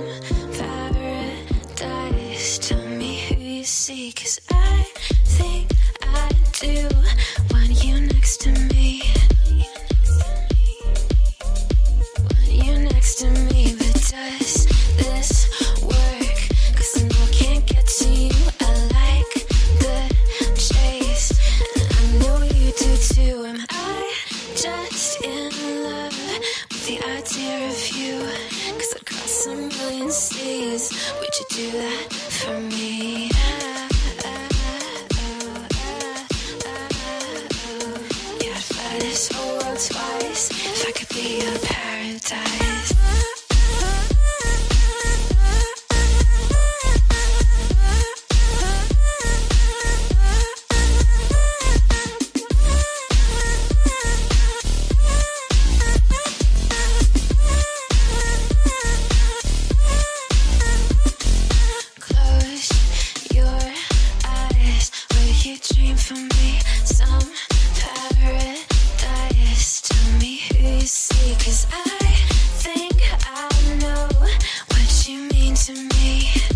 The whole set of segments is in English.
some paradise. Tell me who you see, 'cause I think I do want you next to me. Want you next to me, but does this work? 'Cause I know I can't get to you. I like the chase, and I know you do too. Am I just in love with the idea of you? 'Cause I'd cross a million seas. Would you do that for me? Yeah, I'd fly this whole world twice if I could be your paradise. Close your eyes, will you dream for me? Some paradise. Tell me who you see, 'cause I think I know what you mean to me.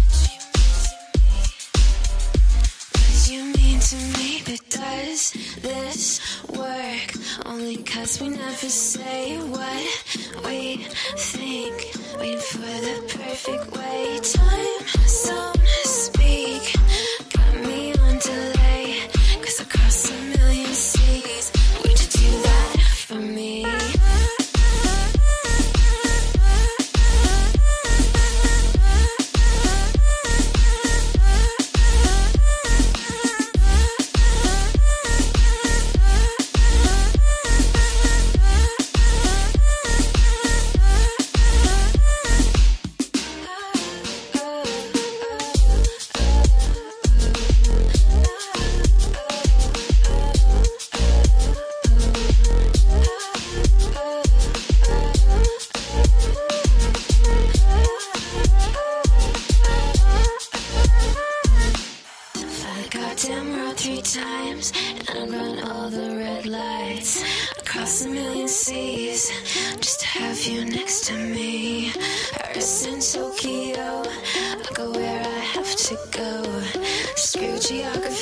What you mean to me, but does this work? Only 'cause we never say what we think, waiting for the perfect way. Time don't speak, got me on delay, 'cause I cross a million seas. Would you do that for me? Goddamn road 3 times, and I've run all the red lights. Across a million seas, just to have you next to me. Paris and Tokyo, I'll go where I have to go. Screw geography.